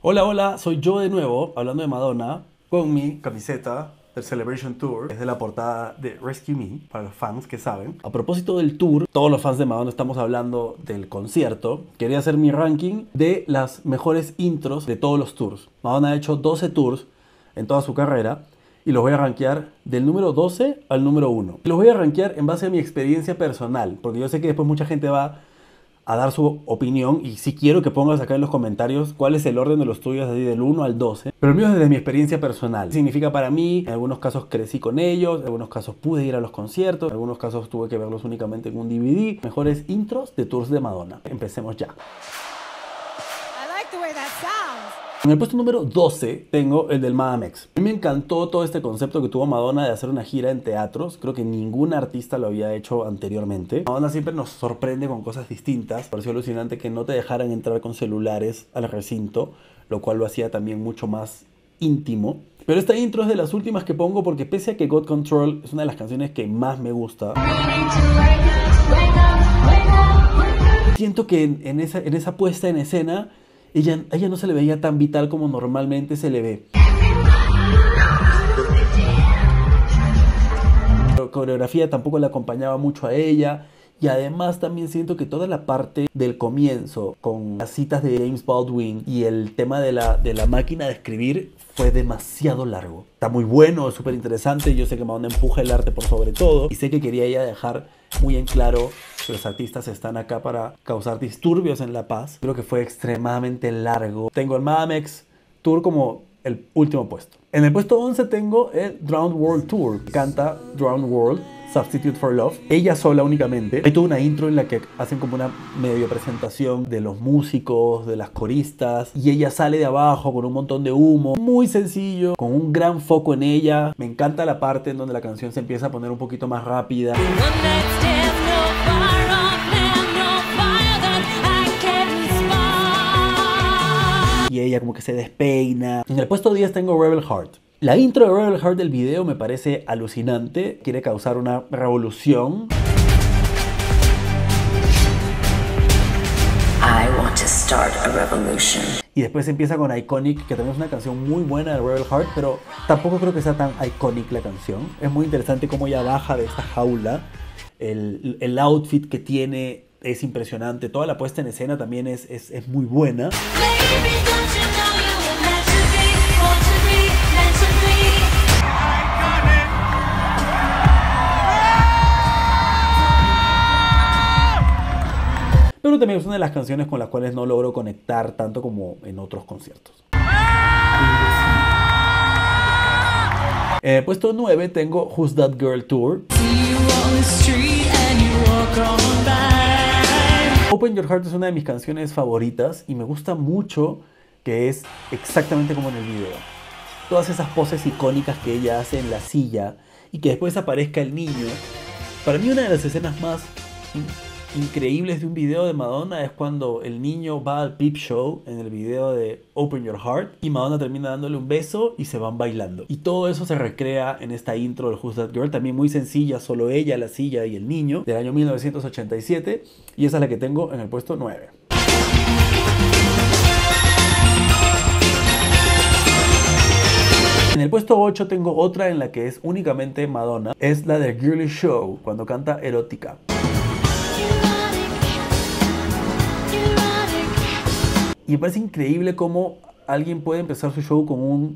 Hola, hola, soy yo de nuevo, hablando de Madonna, con mi camiseta del Celebration Tour. Es de la portada de Rescue Me, para los fans que saben. A propósito del tour, todos los fans de Madonna estamos hablando del concierto. Quería hacer mi ranking de las mejores intros de todos los tours. Madonna ha hecho 12 tours en toda su carrera y los voy a rankear del número 12 al número 1. Los voy a rankear en base a mi experiencia personal, porque yo sé que después mucha gente va a dar su opinión y si quiero que pongas acá en los comentarios cuál es el orden de los tuyos, así del 1 al 12. Pero el mío es desde mi experiencia personal. Significa para mí, en algunos casos crecí con ellos, en algunos casos pude ir a los conciertos, en algunos casos tuve que verlos únicamente en un DVD. Mejores intros de tours de Madonna. Empecemos ya. En el puesto número 12 tengo el del Madame X. A mí me encantó todo este concepto que tuvo Madonna de hacer una gira en teatros. Creo que ningún artista lo había hecho anteriormente. Madonna siempre nos sorprende con cosas distintas. Pareció alucinante que no te dejaran entrar con celulares al recinto, lo cual lo hacía también mucho más íntimo. Pero esta intro es de las últimas que pongo porque pese a que God Control es una de las canciones que más me gusta, siento que en esa puesta en escena ella no se le veía tan vital como normalmente se le ve. La coreografía tampoco le acompañaba mucho a ella. Y además también siento que toda la parte del comienzo, con las citas de James Baldwin y el tema de la máquina de escribir, fue demasiado largo. Está muy bueno, es súper interesante. Yo sé que Madonna empuja el arte por sobre todo. Y sé que quería ella dejar muy en claro que los artistas están acá para causar disturbios en la paz. Creo que fue extremadamente largo. Tengo el Madame X Tour como el último puesto. En el puesto 11 tengo el Drowned World Tour. Canta Drowned World, Substitute for Love, ella sola únicamente. Hay toda una intro en la que hacen como una medio presentación de los músicos, de las coristas, y ella sale de abajo con un montón de humo, muy sencillo, con un gran foco en ella. Me encanta la parte en donde la canción se empieza a poner un poquito más rápida. Y ella como que se despeina. En el puesto 10 tengo Rebel Heart. La intro de Rebel Heart del video me parece alucinante. Quiere causar una revolución. I want to start a revolution. Y después empieza con Iconic, que también es una canción muy buena de Rebel Heart, pero tampoco creo que sea tan iconic la canción. Es muy interesante cómo ella baja de esta jaula. El outfit que tiene es impresionante. Toda la puesta en escena también es muy buena. Pero también es una de las canciones con las cuales no logro conectar tanto como en otros conciertos. En el puesto 9 tengo Who's That Girl Tour. Open Your Heart es una de mis canciones favoritas y me gusta mucho que es exactamente como en el video. Todas esas poses icónicas que ella hace en la silla y que después aparezca el niño. Para mí una de las escenas más increíbles de un video de Madonna es cuando el niño va al Peep Show en el video de Open Your Heart y Madonna termina dándole un beso y se van bailando. Y todo eso se recrea en esta intro del Who's That Girl, también muy sencilla, solo ella, la silla y el niño, del año 1987, y esa es la que tengo en el puesto 9. En el puesto 8 tengo otra en la que es únicamente Madonna, es la de Girly Show, cuando canta Erótica. Y me parece increíble cómo alguien puede empezar su show con un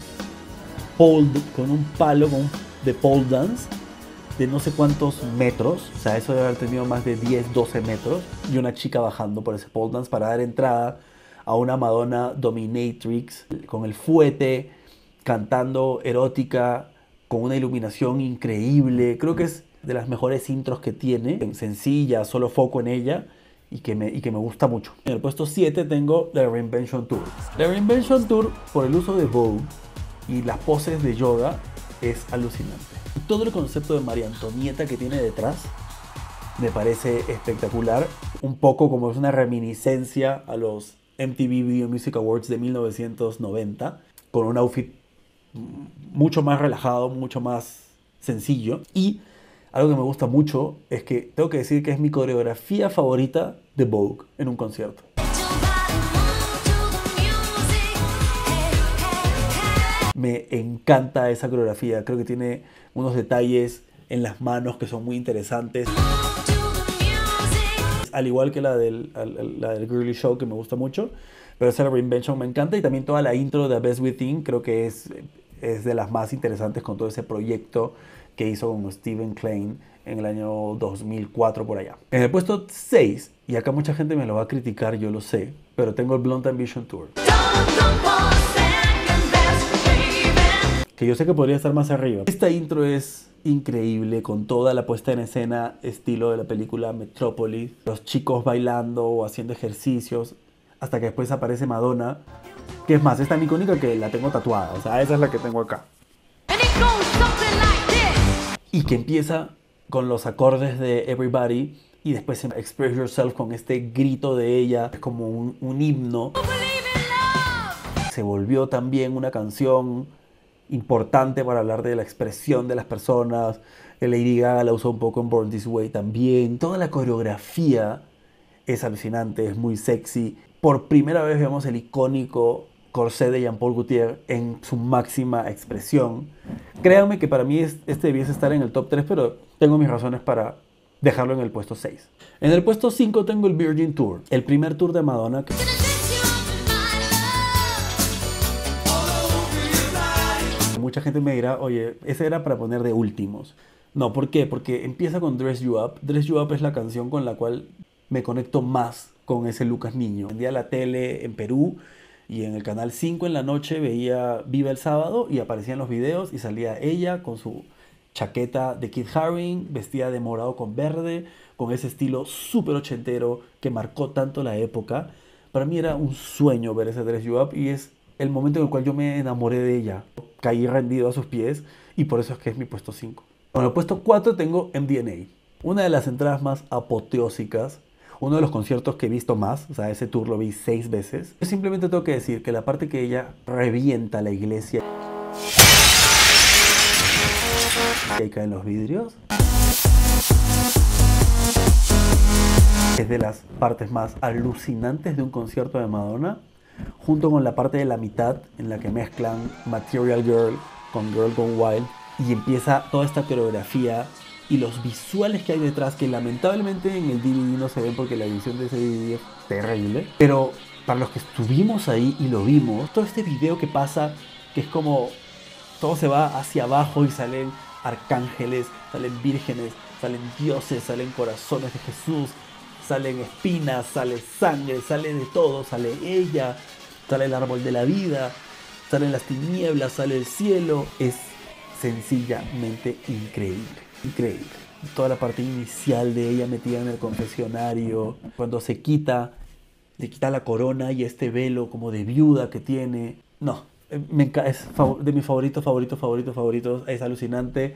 palo de pole dance de no sé cuántos metros. O sea, eso debe haber tenido más de 10, 12 metros. Y una chica bajando por ese pole dance para dar entrada a una Madonna dominatrix con el fuete, cantando Erótica, con una iluminación increíble. Creo que es de las mejores intros que tiene. Sencilla, solo foco en ella. Y que me gusta mucho. En el puesto 7 tengo The Reinvention Tour. The Reinvention Tour, por el uso de Vogue y las poses de yoga, es alucinante. Y todo el concepto de María Antonieta que tiene detrás me parece espectacular. Un poco como es una reminiscencia a los MTV Video Music Awards de 1990, con un outfit mucho más relajado, mucho más sencillo. Y algo que me gusta mucho es que tengo que decir que es mi coreografía favorita de Vogue en un concierto. Me encanta esa coreografía. Creo que tiene unos detalles en las manos que son muy interesantes. Al igual que la del Girly Show, que me gusta mucho. Pero esa Reinvention me encanta. Y también toda la intro de Best Within creo que es de las más interesantes con todo ese proyecto que hizo con Steven Klein en el año 2004 por allá. En el puesto 6, y acá mucha gente me lo va a criticar, yo lo sé, pero tengo el Blunt Ambition Tour. Que yo sé que podría estar más arriba. Esta intro es increíble, con toda la puesta en escena estilo de la película Metropolis. Los chicos bailando o haciendo ejercicios, hasta que después aparece Madonna. Que es más, es tan icónica que la tengo tatuada. O sea, esa es la que tengo acá. Y que empieza con los acordes de Everybody y después Express Yourself con este grito de ella. Es como un himno. Se volvió también una canción importante para hablar de la expresión de las personas. Lady Gaga la usó un poco en Born This Way también. Toda la coreografía es alucinante, es muy sexy. Por primera vez vemos el icónico corsé de Jean-Paul Gaultier en su máxima expresión. Créanme que para mí este debiese estar en el top 3, pero tengo mis razones para dejarlo en el puesto 6. En el puesto 5 tengo el Virgin Tour, el primer tour de Madonna. Mucha gente me dirá, oye, ese era para poner de últimos. No, ¿por qué? Porque empieza con Dress You Up. Dress You Up es la canción con la cual me conecto más con ese Lucas niño. Vendía la tele en Perú y en el canal 5 en la noche veía Viva el Sábado y aparecían los videos y salía ella con su chaqueta de Kid Haring, vestida de morado con verde, con ese estilo súper ochentero que marcó tanto la época. Para mí era un sueño ver ese Dress You Up y es el momento en el cual yo me enamoré de ella. Caí rendido a sus pies y por eso es que es mi puesto 5. En el puesto 4 tengo MDNA. Una de las entradas más apoteósicas, uno de los conciertos que he visto más, o sea, ese tour lo vi 6 veces. Yo simplemente tengo que decir que la parte que ella revienta la iglesia y ahí caen los vidrios, es de las partes más alucinantes de un concierto de Madonna, junto con la parte de la mitad en la que mezclan Material Girl con Girl Gone Wild y empieza toda esta coreografía y los visuales que hay detrás, que lamentablemente en el DVD no se ven porque la edición de ese DVD es terrible, pero para los que estuvimos ahí y lo vimos, todo este video que pasa, que es como todo se va hacia abajo y salen arcángeles, salen vírgenes, salen dioses, salen corazones de Jesús, salen espinas, sale sangre, sale de todo, sale ella, sale el árbol de la vida, salen las tinieblas, sale el cielo. Es sencillamente increíble, increíble. Toda la parte inicial de ella metida en el confesionario, cuando se quita, le quita la corona y este velo como de viuda que tiene. No, es de mis favoritos, es alucinante.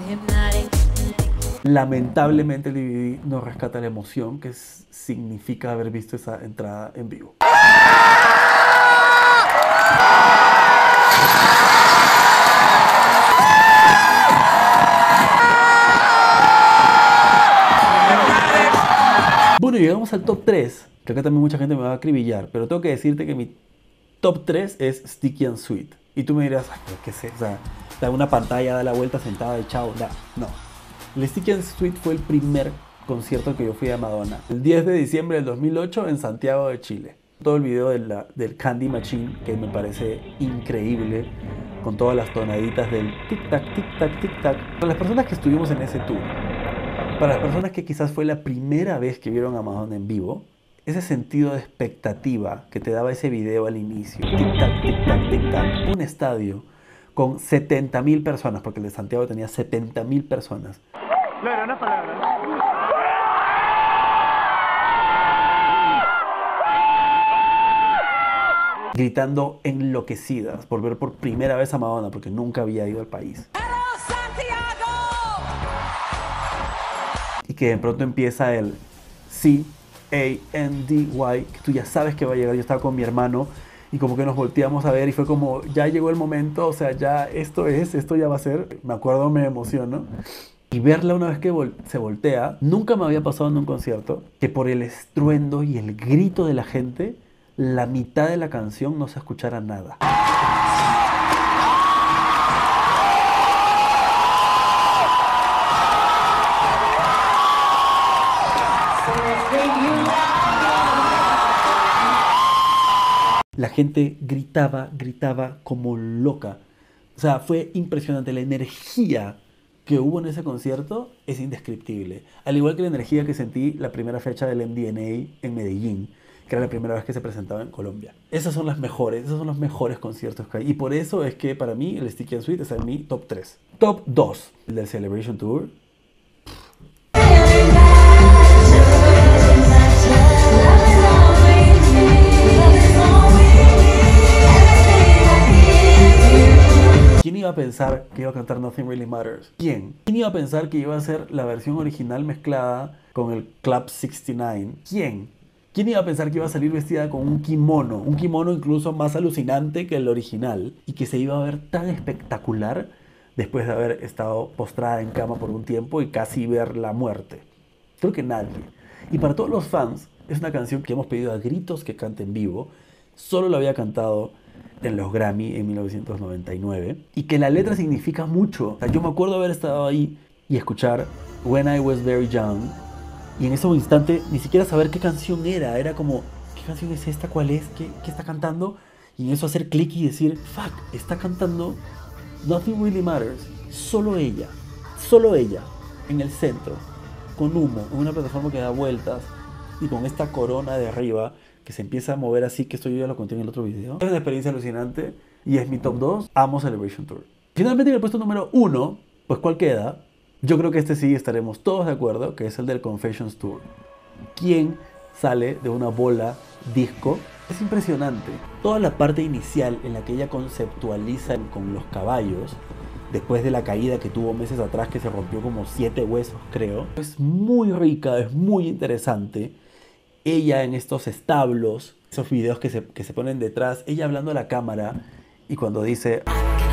Lamentablemente el DVD no rescata la emoción que significa haber visto esa entrada en vivo. Bueno, llegamos al top 3, que acá también mucha gente me va a acribillar, pero tengo que decirte que mi top 3 es Sticky and Sweet. Y tú me dirás, ay, ¿qué sé? O sea, da una pantalla, da la vuelta sentada y chao. No. El Sticky and Sweet fue el primer concierto que yo fui a Madonna. El 10 de diciembre del 2008 en Santiago de Chile. Todo el video del Candy Machine, que me parece increíble, con todas las tonaditas del tic-tac, tic-tac, tic-tac. Para las personas que estuvimos en ese tour, para las personas que quizás fue la primera vez que vieron a Madonna en vivo, ese sentido de expectativa que te daba ese video al inicio, tic-tac, tic-tac, tic-tac, un estadio con 70.000 personas, porque el de Santiago tenía 70.000 personas. Claro, una palabra, ¿no? Gritando enloquecidas por ver por primera vez a Madonna, porque nunca había ido al país. Y que de pronto empieza el C-A-N-D-Y, que tú ya sabes que va a llegar. Yo estaba con mi hermano y como que nos volteamos a ver y fue como, ya llegó el momento, o sea, ya esto ya va a ser. Me acuerdo, me emociono. Y verla una vez que se voltea, nunca me había pasado en un concierto que por el estruendo y el grito de la gente, la mitad de la canción no se escuchara nada. La gente gritaba como loca. O sea, fue impresionante. La energía que hubo en ese concierto es indescriptible. Al igual que la energía que sentí la primera fecha del MDNA en Medellín, que era la primera vez que se presentaba en Colombia. Esos son los mejores conciertos que hay. Y por eso es que para mí el Sticky and Sweet es en mi top 3. Top 2, el del Celebration Tour. ¿Quién iba a pensar que iba a cantar Nothing Really Matters? ¿Quién? ¿Quién iba a pensar que iba a ser la versión original mezclada con el Club 69? ¿Quién? ¿Quién iba a pensar que iba a salir vestida con un kimono incluso más alucinante que el original, y que se iba a ver tan espectacular después de haber estado postrada en cama por un tiempo y casi ver la muerte? Creo que nadie. Y para todos los fans, es una canción que hemos pedido a gritos que cante en vivo. Solo lo había cantado en los Grammy en 1999, y que la letra significa mucho. O sea, yo me acuerdo haber estado ahí y escuchar When I Was Very Young, y en ese instante ni siquiera saber qué canción era como, ¿qué canción es esta? ¿Cuál es? ¿Qué está cantando? Y en eso hacer clic y decir, fuck, está cantando Nothing Really Matters, solo ella, en el centro, con humo, en una plataforma que da vueltas, y con esta corona de arriba que se empieza a mover así, que esto yo ya lo conté en el otro video. Es una experiencia alucinante y es mi top 2. Amo Celebration Tour. Finalmente, en el puesto número 1, pues ¿cuál queda? Yo creo que este sí estaremos todos de acuerdo, que es el del Confessions Tour. ¿Quién sale de una bola disco? Es impresionante. Toda la parte inicial en la que ella conceptualiza con los caballos, después de la caída que tuvo meses atrás, que se rompió como 7 huesos, creo. Es muy rica, es muy interesante. Ella en estos establos, esos videos que se ponen detrás, ella hablando a la cámara, y cuando dice...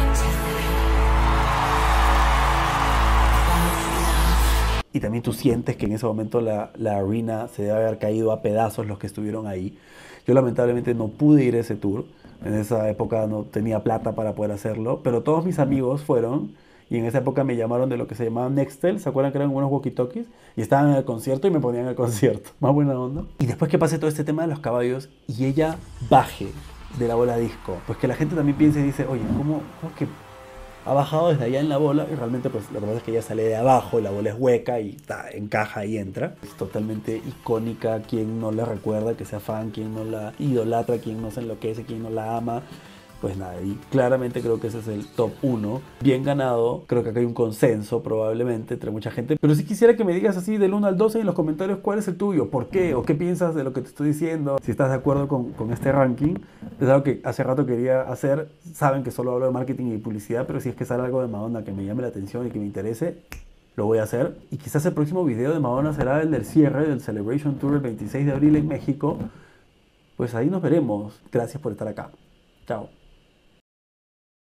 Y también tú sientes que en ese momento la arena se debe haber caído a pedazos, los que estuvieron ahí. Yo lamentablemente no pude ir a ese tour. En esa época no tenía plata para poder hacerlo, pero todos mis amigos fueron, y en esa época me llamaron de lo que se llamaba Nextel. ¿Se acuerdan que eran unos walkie-talkies? Y estaban en el concierto y me ponían el concierto. Más buena onda. Y después que pase todo este tema de los caballos y ella baje de la bola disco, pues que la gente también piense y dice, oye, ¿cómo que ha bajado desde allá en la bola? Y realmente pues lo que pasa es que ella sale de abajo y la bola es hueca y encaja y entra. Es totalmente icónica. Quien no la recuerda, que sea fan, quien no la idolatra, quien no se enloquece, quien no la ama. Pues nada, y claramente creo que ese es el top 1. Bien ganado. Creo que acá hay un consenso probablemente entre mucha gente. Pero sí quisiera que me digas así del 1 al 12 en los comentarios cuál es el tuyo, por qué, o qué piensas de lo que te estoy diciendo. Si estás de acuerdo con este ranking. Es algo que hace rato quería hacer. Saben que solo hablo de marketing y publicidad, pero si es que sale algo de Madonna que me llame la atención y que me interese, lo voy a hacer. Y quizás el próximo video de Madonna será el del cierre del Celebration Tour el 26 de abril en México. Pues ahí nos veremos. Gracias por estar acá. Chao.